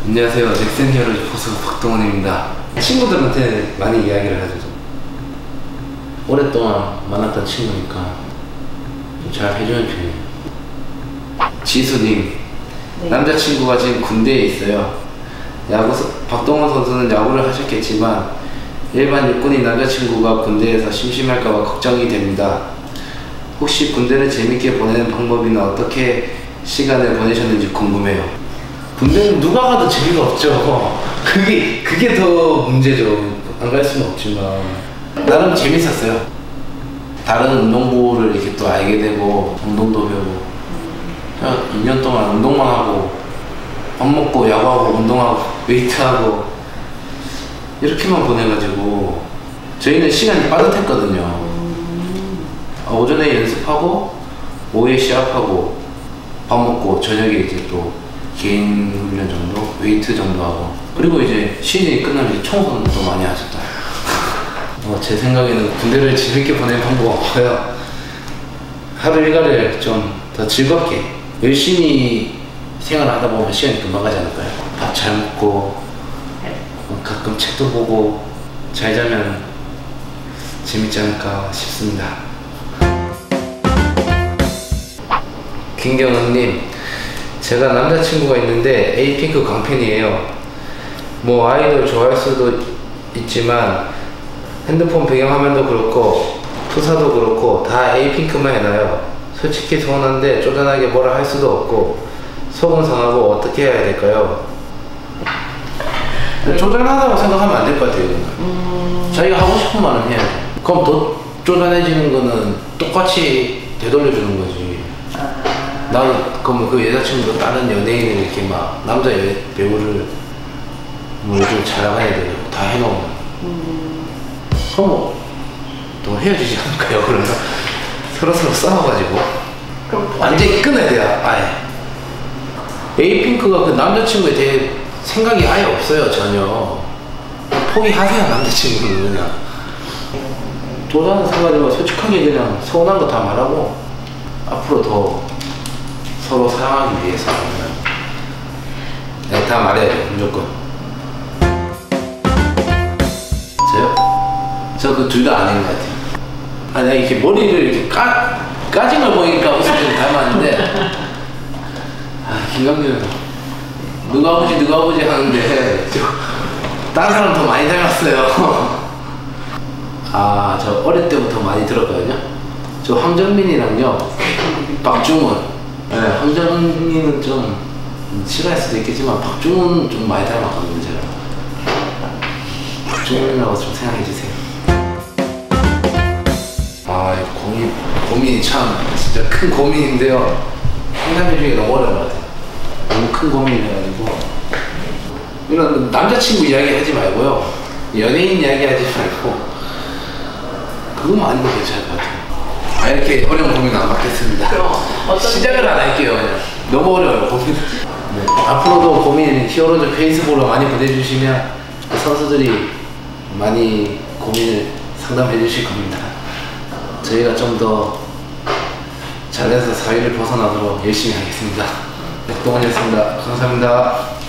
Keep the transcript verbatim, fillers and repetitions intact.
안녕하세요. 넥센 히어로즈 포수 박동원입니다. 친구들한테 많이 이야기를 하죠. 오랫동안 만났던 친구니까 좀 잘 해주는 편이에요. 지수님, 네. 남자친구가 지금 군대에 있어요. 야구, 박동원 선수는 야구를 하셨겠지만 일반 육군인 남자친구가 군대에서 심심할까봐 걱정이 됩니다. 혹시 군대를 재밌게 보내는 방법이나 어떻게 시간을 보내셨는지 궁금해요. 군대는 누가 가도 재미가 없죠. 그게 그게 더 문제죠. 안 갈 수는 없지만 나름 재밌었어요. 다른 운동부를 이렇게 또 알게 되고 운동도 배우고 그냥 이 년 동안 운동만 하고 밥 먹고 야구하고 운동하고 웨이트하고 이렇게만 보내가지고 저희는 시간이 빠듯했거든요. 오전에 연습하고 오후에 시합하고 밥 먹고 저녁에 이제 또 개인 훈련 정도, 웨이트 정도 하고 그리고 이제 시즌이 끝나면 청소는 또 많이 하셨다. 어, 제 생각에는 군대를 재밌게 보내는 방법 없고요. 하루 일과를 좀 더 즐겁게 열심히 생활하다 보면 시간이 금방 가지 않을까요? 밥 잘 먹고 가끔 책도 보고 잘 자면 재밌지 않을까 싶습니다. 김경은님, 제가 남자친구가 있는데 에이핑크 광팬이에요. 뭐 아이돌 좋아할 수도 있지만 핸드폰 배경화면도 그렇고 투사도 그렇고 다 에이핑크만 해놔요. 솔직히 서운한데 쪼잔하게 뭐라 할 수도 없고 속은 상하고 어떻게 해야 될까요? 쪼잔하다고 생각하면 안 될 것 같아요. 음... 자기가 하고 싶은 말은 해야 돼. 그럼 더 쪼잔해지는 거는 똑같이 되돌려주는 거지. 나는 그럼 그 여자친구도 다른 연예인을 이렇게 막 남자 여, 배우를 뭐 요즘 잘 나가야 되고 다 해놓으면 음. 그럼 뭐 또 헤어지지 않을까요? 그러면 서로서로 싸워가지고 완전히 끊어야 돼요. 아예 에이핑크가 그 남자친구에 대해 생각이 아예 없어요. 전혀 포기하세요. 남자친구는 그냥 조사는 사가지고 솔직하게 그냥 서운한 거 다 말하고 앞으로 더 서로 사랑하기 위해서 네, 다 말해야죠. 무조건. 저요? 저 그 둘 다 아닌 것 같아요. 아, 내가 이렇게 머리를 이렇게 까, 까진 걸 보니까 웃음이 좀 닮았는데 아, 김강준 누가 아버지 누가 아버지 하는데 저 다른 사람 더 많이 닮았어요. 아, 저 어릴 때부터 많이 들었거든요. 저 황정민이랑요 박중훈. 네, 황정민은 좀 싫어할 수도 있겠지만 박중훈은 좀 많이 닮았거든요. 제가 박중훈이라고 좀 생각해주세요. 아, 고민, 고민이 참 진짜 큰 고민인데요. 상담해주기 너무 어려운 것 같아요. 너무 큰 고민이라가지고 이런 남자친구 이야기 하지 말고요, 연예인 이야기 하지 말고 그거만 아니면 괜찮을 것 같아요. 아, 이렇게 어려운 고민 안 받겠습니다. 시작을 안 할게요. 그냥 너무 어려워요, 고민. 네. 앞으로도 고민 히어로즈 페이스북으로 많이 보내주시면 선수들이 많이 고민을 상담해 주실 겁니다. 저희가 좀 더 잘해서 사회를 벗어나도록 열심히 하겠습니다. 박동원이었습니다. 감사합니다.